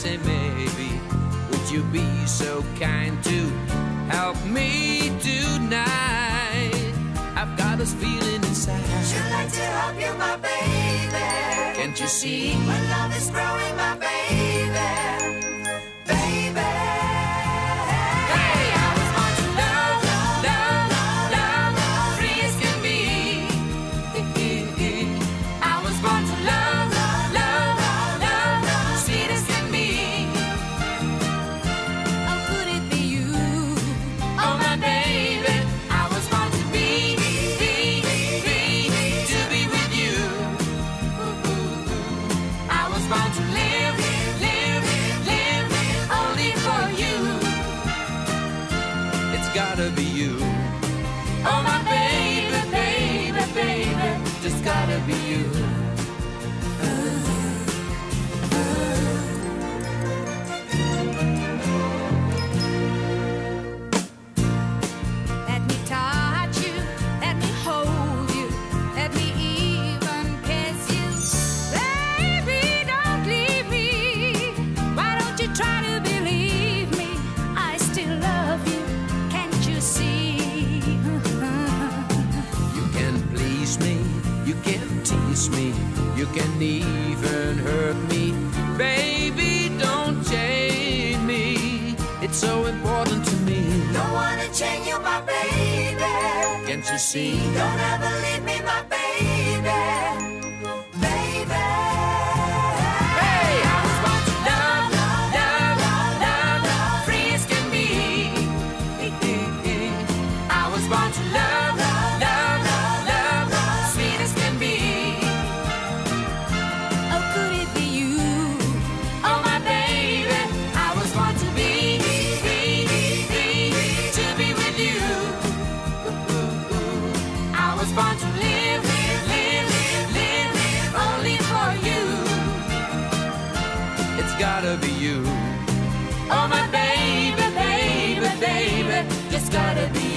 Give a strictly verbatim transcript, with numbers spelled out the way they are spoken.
say maybe, would you be so kind to help me tonight? I've got this feeling inside. Should like to help you, my baby. Can't you see? My love is growing, my baby. Baby. Gotta be you. Oh my baby, baby, baby, just gotta be you. Let me touch you, let me hold you, let me even kiss you. Baby, don't leave me. Why don't you try to believe me? I still love you. You can tease me, you can even hurt me. Baby, don't change me. It's so important to me. Don't wanna change you, my baby. Can't you see? Don't ever leave me, my baby. Baby. Hey, I was born to love, love, love, love, free as can be. I was born to love, love, love, sweet as can be. Oh, could it be you? Oh, my baby, I was born to be, be, be, to be with you. I was born to live, live, live, live, live only for you. It's gotta be you. Oh, my baby, baby, baby, just gotta be